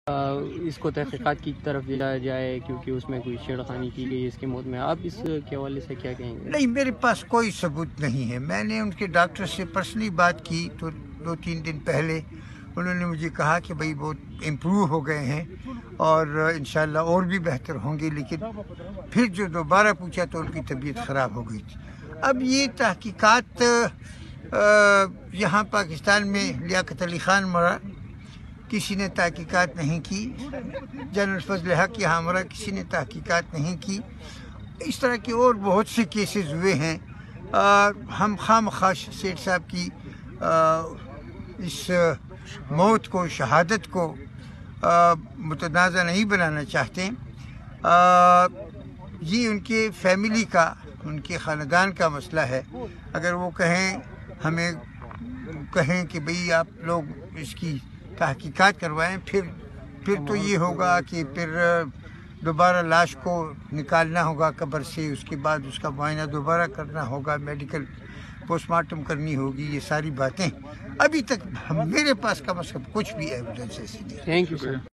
اس کو تحقیقات کی طرف لیا جائے کیونکہ اس میں کوئی چھیڑخانی کی گئی اس کی موت میں. آپ اس کے حوالے سے کیا کہیں گے؟ نہیں، میرے پاس کوئی ثبوت نہیں ہے. میں نے ان کے ڈاکٹر سے پرسنلی بات کی تو 2-3 دن پہلے انہوں نے مجھے کہا کہ بھائی بہت امپروو ہو گئے ہیں اور انشاءاللہ اور بھی بہتر ہوں گے، لیکن پھر جو دوبارہ پوچھا تو ان کی طبیعت خراب ہو گئی تھی. اب یہ تحقیقات یہاں پاکستان میں لیاقت علی خان مرا، کسی نے تحقیقات نہیں کی. جنرل فضل حق یہاں مرا، کسی نے تحقیقات نہیں کی. اس طرح کے اور بہت سے کیسز ہوئے ہیں. ہم خواہ سیٹھ صاحب کی اس موت کو، شہادت کو متنازع نہیں بنانا چاہتے. یہ ان کے فیملی کا، ان کے خاندان کا مسئلہ ہے. اگر وہ ہمیں کہیں کہ بھئی آپ لوگ اس کی تحقیقات کروائیں، پھر تو یہ ہوگا کہ پھر دوبارہ لاش کو نکالنا ہوگا قبر سے، اس کے بعد اس کا معائنہ دوبارہ کرنا ہوگا، میڈیکل پوسٹ مارٹم کرنی ہوگی. یہ ساری باتیں ابھی تک میرے پاس کم از کم کچھ بھی ایویڈنس ایسی نہیں. Thank you sir.